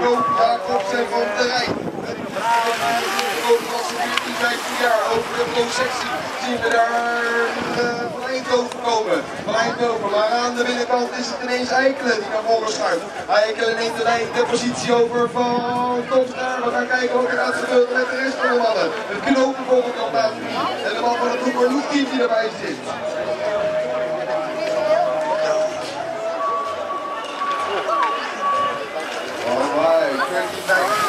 Joop Jacobsen van de Rijn. Als 14, 15 jaar over de pro-sectie zien we daar van Eindhoven komen. Van Eindhoven, maar aan de binnenkant is het ineens Eikelen die naar voren schuift. Eikelen neemt de positie over van Topstar. We gaan kijken wat er gaat gebeuren met de rest van de mannen. Het knopen bijvoorbeeld op naast wie. En de man van het Broeker team die erbij zit. Alright, 29.